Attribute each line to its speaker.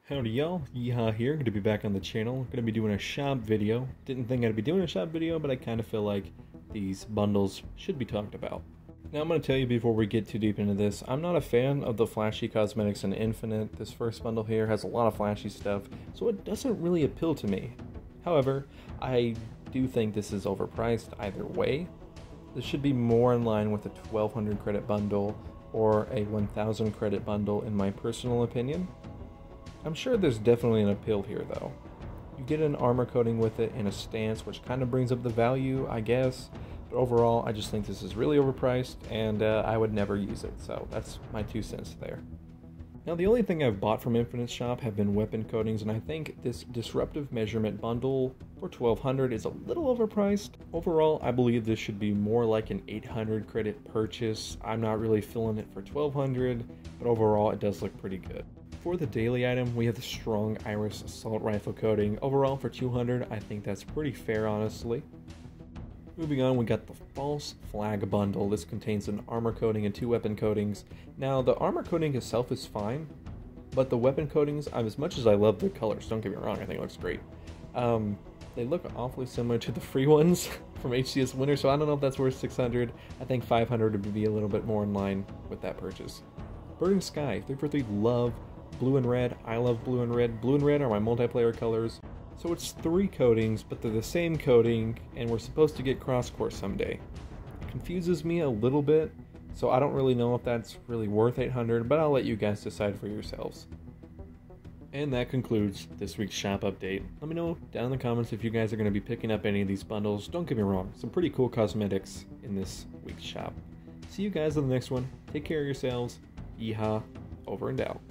Speaker 1: Howdy y'all, Yeehaw here, good to be back on the channel. Gonna be doing a shop video. Didn't think I'd be doing a shop video, but I kind of feel like these bundles should be talked about. Now I'm gonna tell you before we get too deep into this, I'm not a fan of the flashy cosmetics in Infinite. This first bundle here has a lot of flashy stuff, so it doesn't really appeal to me. However, I do think this is overpriced either way. This should be more in line with a 1200 credit bundle or a 1000 credit bundle in my personal opinion. I'm sure there's definitely an appeal here though. You get an armor coating with it in a stance, which kind of brings up the value, I guess. But overall, I just think this is really overpriced and I would never use it. So that's my 2 cents there. Now the only thing I've bought from Infinite Shop have been weapon coatings, and I think this disruptive measurement bundle for 1200 is a little overpriced. Overall, I believe this should be more like an 800 credit purchase. I'm not really feeling it for 1200, but overall it does look pretty good. For the daily item, we have the Strong Iris Assault Rifle coating. Overall for 200, I think that's pretty fair, honestly. Moving on, we got the False Flag bundle. This contains an armor coating and 2 weapon coatings. Now, the armor coating itself is fine, but the weapon coatings, as much as I love the colors, don't get me wrong, I think it looks great. They look awfully similar to the free ones from HCS Winter, so I don't know if that's worth 600. I think 500 would be a little bit more in line with that purchase. Burning Sky, 343 love blue and red. I love blue and red. Blue and red are my multiplayer colors. So it's 3 coatings, but they're the same coating, and we're supposed to get cross-core someday. It confuses me a little bit, so I don't really know if that's really worth 800, but I'll let you guys decide for yourselves. And that concludes this week's shop update. Let me know down in the comments if you guys are going to be picking up any of these bundles. Don't get me wrong, some pretty cool cosmetics in this week's shop. See you guys in the next one. Take care of yourselves. Yeehaw, over and out.